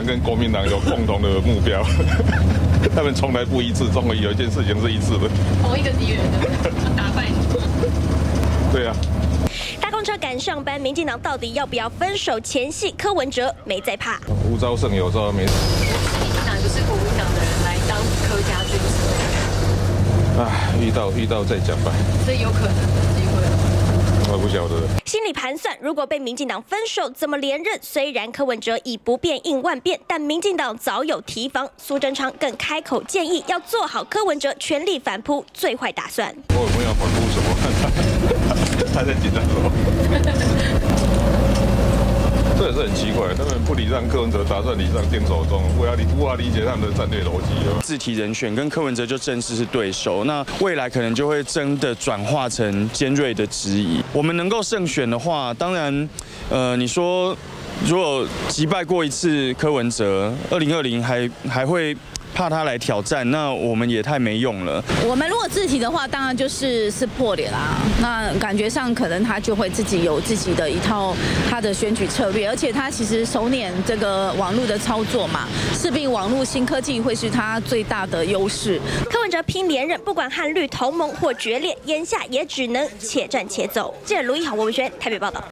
党跟国民党有共同的目标，他们从来不一致，终于有一件事情是一致的。 同一个敌人的打败你。 对啊。 搭公车赶上班，民进党到底要不要分手？前夕柯文哲没在怕。 无招胜有招没。 民进党就是国民党的人来当柯家军师。 遇到再讲吧。 所以有可能的机会。 我不晓得。 心里盘算，如果被民进党分手，怎么连任？虽然柯文哲以不变应万变，但民进党早有提防。苏贞昌更开口建议，要做好柯文哲全力反扑最坏打算。 我没有反扑什么，他在紧张什么？这也是很奇怪，他们不礼让柯文哲，打算礼让丁守中，无法理解他们的战略逻辑哦。 自提人选跟柯文哲就正式是对手，那未来可能就会真的转化成尖锐的质疑。我们能够胜选的话，当然，你说如果击败过一次柯文哲，2020还会怕他来挑战，那我们也太没用了。 我们如果自提的话，当然就是破脸啦。那感觉上可能他就会自己有自己的一套他的选举策略，而且他其实熟稔这个网络的操作嘛，势必网络新科技会是他最大的优势。 柯文哲拼连任，不管和绿同盟或决裂，眼下也只能且战且走。记者卢一豪、文轩台北报道。